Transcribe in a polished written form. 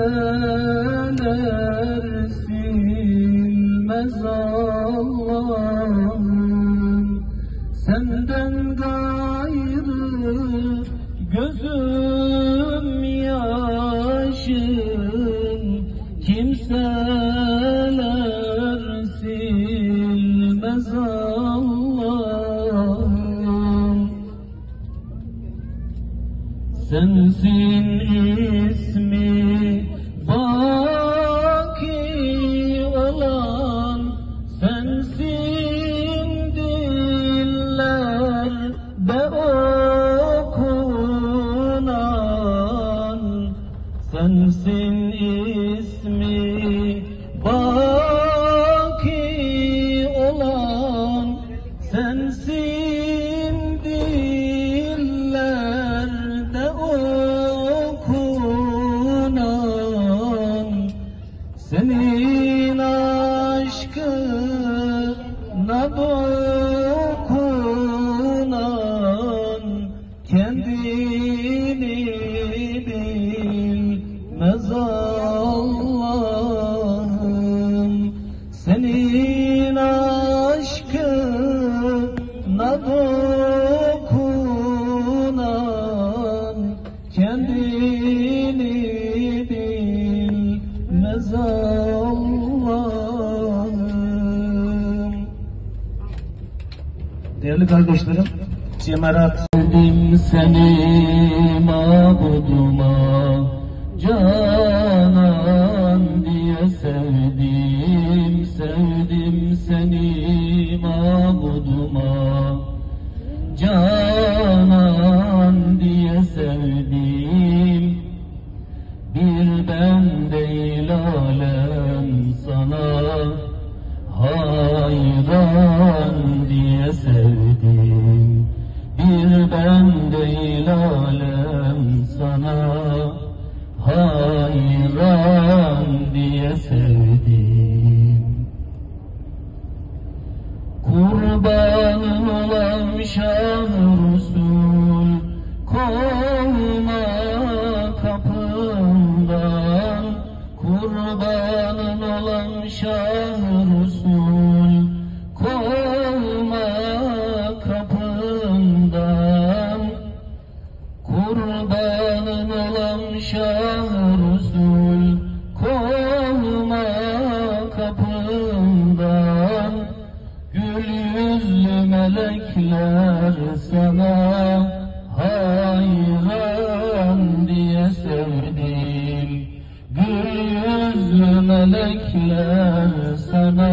silmez Allah'ım. Senden gayrı gözüm yaşım, kimseler silmez Allah'ım. Sensin ismi baki olan, sensin dillerde okunan, sensin ismi baki olan, sensin dillerde okunan, senin aşkına dokunan kendini bilmez Allah'ım. Senin aşkına dokunan kendini bilmez Allah'ım. Değerli kardeşlerim, Cemaat. Sevdim seni mabuduma, canan diye sevdim, sevdim seni mabuduma, canan diye sevdim. Bir ben değil alem sana hayran diye sevdim. Bir ben değil alem sana hayran diye sevdim. Kurbanın olan Şah Resul, kovma kapından. Kurbanın olan Şah Resul, kovma kapından. Kurbanın olan Şah Resul, kovma kapından. Gül yüzlü melekler sana hayran diye sevdim. Gül yüzlü melekler sana